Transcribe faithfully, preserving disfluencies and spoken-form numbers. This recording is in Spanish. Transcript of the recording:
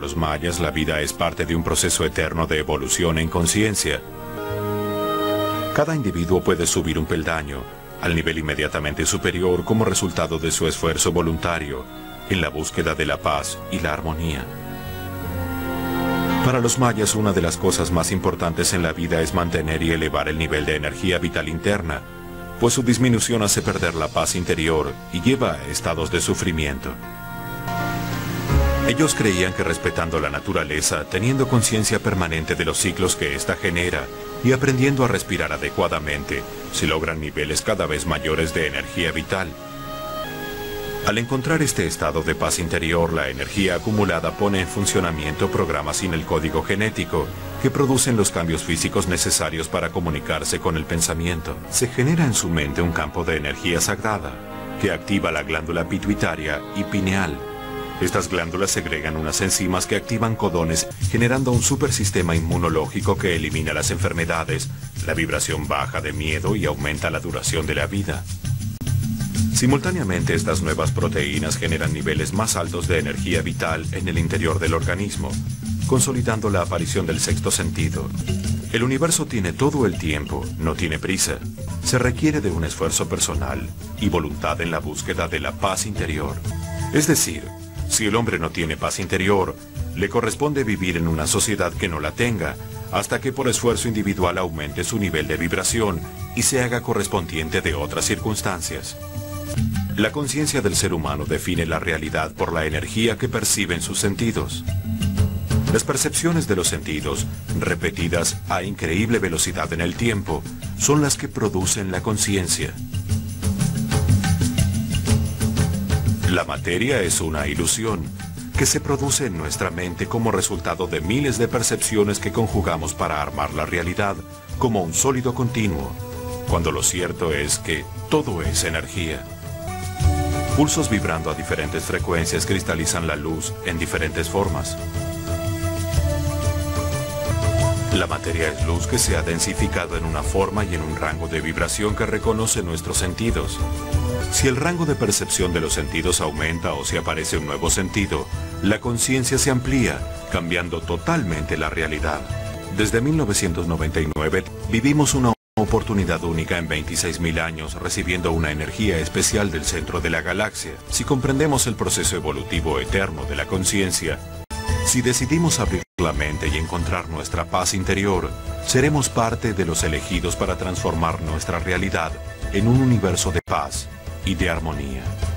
los mayas, la vida es parte de un proceso eterno de evolución en conciencia. Cada individuo puede subir un peldaño al nivel inmediatamente superior como resultado de su esfuerzo voluntario en la búsqueda de la paz y la armonía. Para los mayas, una de las cosas más importantes en la vida es mantener y elevar el nivel de energía vital interna, pues su disminución hace perder la paz interior y lleva a estados de sufrimiento. Ellos creían que respetando la naturaleza, teniendo conciencia permanente de los ciclos que ésta genera y aprendiendo a respirar adecuadamente, se logran niveles cada vez mayores de energía vital. Al encontrar este estado de paz interior, la energía acumulada pone en funcionamiento programas sin el código genético que producen los cambios físicos necesarios para comunicarse con el pensamiento. Se genera en su mente un campo de energía sagrada que activa la glándula pituitaria y pineal. Estas glándulas segregan unas enzimas que activan codones, generando un supersistema inmunológico que elimina las enfermedades, la vibración baja de miedo y aumenta la duración de la vida. Simultáneamente, estas nuevas proteínas generan niveles más altos de energía vital en el interior del organismo, consolidando la aparición del sexto sentido. El universo tiene todo el tiempo, no tiene prisa. Se requiere de un esfuerzo personal y voluntad en la búsqueda de la paz interior. Es decir, si el hombre no tiene paz interior, le corresponde vivir en una sociedad que no la tenga, hasta que por esfuerzo individual aumente su nivel de vibración y se haga correspondiente de otras circunstancias. La conciencia del ser humano define la realidad por la energía que perciben sus sentidos. Las percepciones de los sentidos, repetidas a increíble velocidad en el tiempo, son las que producen la conciencia. La materia es una ilusión que se produce en nuestra mente como resultado de miles de percepciones que conjugamos para armar la realidad como un sólido continuo, cuando lo cierto es que todo es energía. Pulsos vibrando a diferentes frecuencias cristalizan la luz en diferentes formas. La materia es luz que se ha densificado en una forma y en un rango de vibración que reconoce nuestros sentidos. Si el rango de percepción de los sentidos aumenta o si aparece un nuevo sentido, la conciencia se amplía, cambiando totalmente la realidad. Desde mil novecientos noventa y nueve vivimos una oportunidad única en veintiséis mil años, recibiendo una energía especial del centro de la galaxia. Si comprendemos el proceso evolutivo eterno de la conciencia, si decidimos abrir la mente y encontrar nuestra paz interior, seremos parte de los elegidos para transformar nuestra realidad en un universo de paz y de armonía.